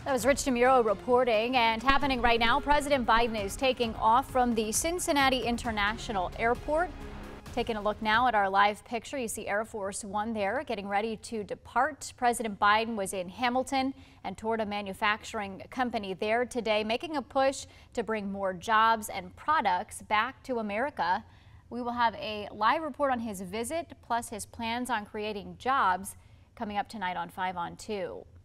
That was Rich DeMuro reporting, and happening right now, President Biden is taking off from the Cincinnati International Airport. Taking a look now at our live picture, you see Air Force One there getting ready to depart. President Biden was in Hamilton and toured a manufacturing company there today, making a push to bring more jobs and products back to America. We will have a live report on his visit, plus his plans on creating jobs, coming up tonight on 5 on 2.